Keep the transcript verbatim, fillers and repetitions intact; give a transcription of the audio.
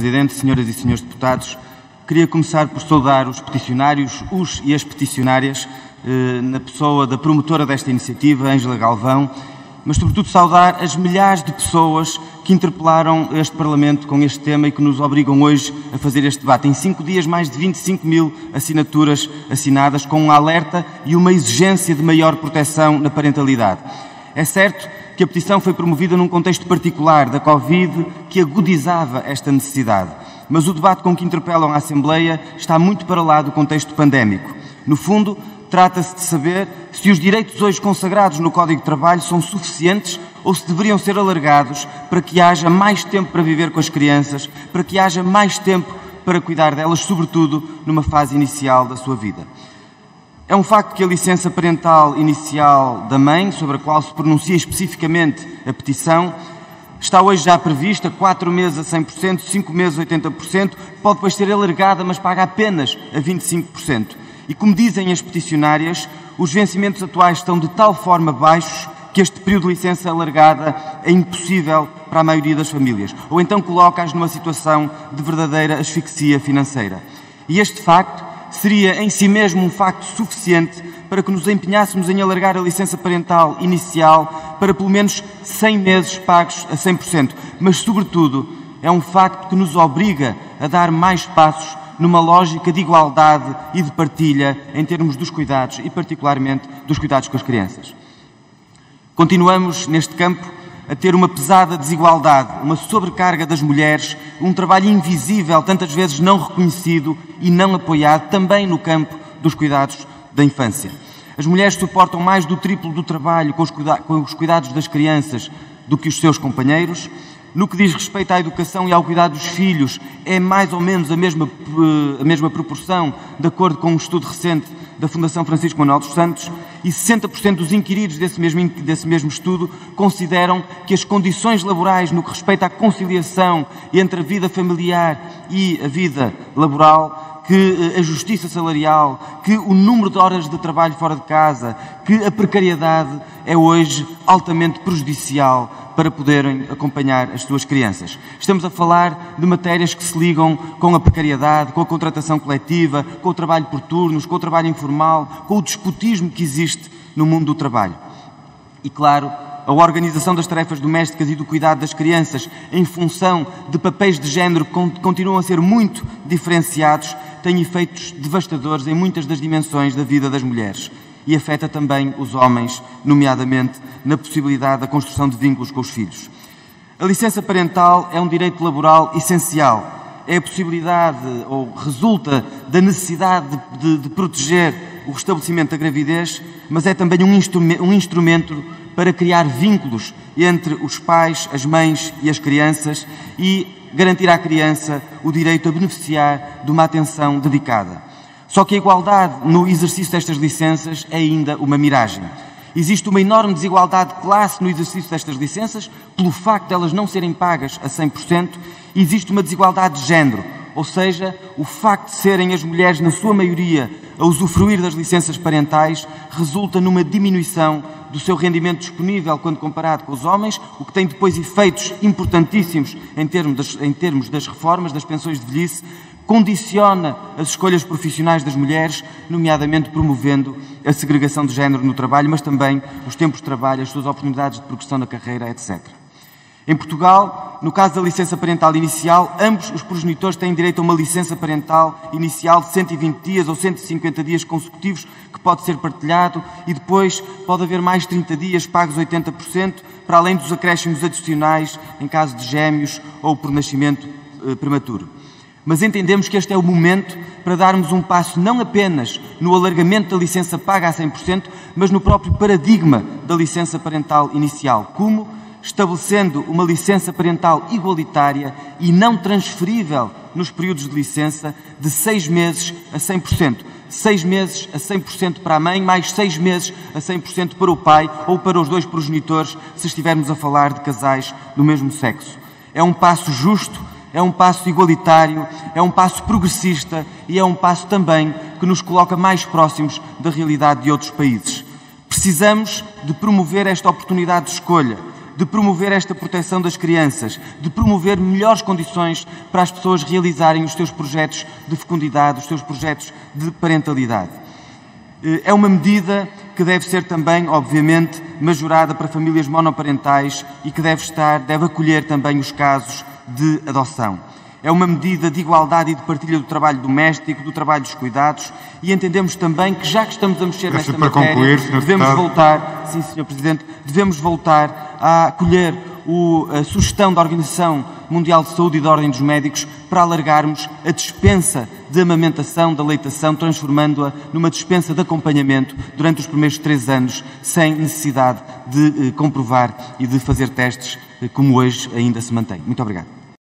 Presidente, senhoras e senhores deputados, queria começar por saudar os peticionários, os e as peticionárias, na pessoa da promotora desta iniciativa, Ângela Galvão, mas sobretudo saudar as milhares de pessoas que interpelaram este Parlamento com este tema e que nos obrigam hoje a fazer este debate. Em cinco dias, mais de vinte e cinco mil assinaturas assinadas com um alerta e uma exigência de maior proteção na parentalidade. É certo que a petição foi promovida num contexto particular da Covid que agudizava esta necessidade, mas o debate com que interpelam a Assembleia está muito para lá do contexto pandémico. No fundo, trata-se de saber se os direitos hoje consagrados no Código de Trabalho são suficientes ou se deveriam ser alargados para que haja mais tempo para viver com as crianças, para que haja mais tempo para cuidar delas, sobretudo numa fase inicial da sua vida. É um facto que a licença parental inicial da mãe, sobre a qual se pronuncia especificamente a petição, está hoje já prevista, quatro meses a cem por cento, cinco meses a oitenta por cento, pode depois ser alargada, mas paga apenas a vinte e cinco por cento. E como dizem as peticionárias, os vencimentos atuais estão de tal forma baixos que este período de licença alargada é impossível para a maioria das famílias, ou então coloca-as numa situação de verdadeira asfixia financeira. E este facto seria em si mesmo um facto suficiente para que nos empenhássemos em alargar a licença parental inicial para pelo menos cem meses pagos a cem por cento, mas sobretudo é um facto que nos obriga a dar mais passos numa lógica de igualdade e de partilha em termos dos cuidados e particularmente dos cuidados com as crianças. Continuamos neste campo a ter uma pesada desigualdade, uma sobrecarga das mulheres, um trabalho invisível, tantas vezes não reconhecido e não apoiado, também no campo dos cuidados da infância. As mulheres suportam mais do triplo do trabalho com os, cuida- com os cuidados das crianças do que os seus companheiros. No que diz respeito à educação e ao cuidado dos filhos, é mais ou menos a mesma, a mesma proporção, de acordo com um estudo recente da Fundação Francisco Manuel dos Santos, e sessenta por cento dos inquiridos desse mesmo, desse mesmo estudo consideram que as condições laborais no que respeita à conciliação entre a vida familiar e a vida laboral, que a justiça salarial, que o número de horas de trabalho fora de casa, que a precariedade é hoje altamente prejudicial para poderem acompanhar as suas crianças. Estamos a falar de matérias que se ligam com a precariedade, com a contratação coletiva, com o trabalho por turnos, com o trabalho informal, com o despotismo que existe no mundo do trabalho. E, claro, a organização das tarefas domésticas e do cuidado das crianças em função de papéis de género que continuam a ser muito diferenciados tem efeitos devastadores em muitas das dimensões da vida das mulheres e afeta também os homens, nomeadamente na possibilidade da construção de vínculos com os filhos. A licença parental é um direito laboral essencial. É a possibilidade, ou resulta da necessidade de, de, de proteger o restabelecimento da gravidez, mas é também um, instru um instrumento para criar vínculos entre os pais, as mães e as crianças e garantir à criança o direito a beneficiar de uma atenção dedicada. Só que a igualdade no exercício destas licenças é ainda uma miragem. Existe uma enorme desigualdade de classe no exercício destas licenças, pelo facto de elas não serem pagas a cem por cento, e existe uma desigualdade de género, ou seja, o facto de serem as mulheres, na sua maioria, a usufruir das licenças parentais, resulta numa diminuição do seu rendimento disponível quando comparado com os homens, o que tem depois efeitos importantíssimos em termos das, em termos das reformas, das pensões de velhice, condiciona as escolhas profissionais das mulheres, nomeadamente promovendo a segregação de género no trabalho, mas também os tempos de trabalho, as suas oportunidades de progressão na carreira, etcétera. Em Portugal, no caso da licença parental inicial, ambos os progenitores têm direito a uma licença parental inicial de cento e vinte dias ou cento e cinquenta dias consecutivos, que pode ser partilhado, e depois pode haver mais trinta dias pagos oitenta por cento, para além dos acréscimos adicionais em caso de gêmeos ou por nascimento eh, prematuro. Mas entendemos que este é o momento para darmos um passo não apenas no alargamento da licença paga a cem por cento, mas no próprio paradigma da licença parental inicial. Como? Estabelecendo uma licença parental igualitária e não transferível nos períodos de licença de seis meses a cem por cento. Seis meses a cem por cento para a mãe, mais seis meses a cem por cento para o pai ou para os dois progenitores, se estivermos a falar de casais do mesmo sexo. É um passo justo, é um passo igualitário, é um passo progressista e é um passo também que nos coloca mais próximos da realidade de outros países. Precisamos de promover esta oportunidade de escolha, de de promover esta proteção das crianças, de promover melhores condições para as pessoas realizarem os seus projetos de fecundidade, os seus projetos de parentalidade. É uma medida que deve ser também, obviamente, majorada para famílias monoparentais e que deve estar, deve acolher também os casos de adoção. É uma medida de igualdade e de partilha do trabalho doméstico, do trabalho dos cuidados, e entendemos também que, já que estamos a mexer nesta matéria, concluir, devemos voltar, sim, senhor Presidente, devemos voltar a acolher o, a sugestão da Organização Mundial de Saúde e da Ordem dos Médicos para alargarmos a dispensa de amamentação, da leitação, transformando-a numa dispensa de acompanhamento durante os primeiros três anos, sem necessidade de eh, comprovar e de fazer testes, eh, como hoje ainda se mantém. Muito obrigado.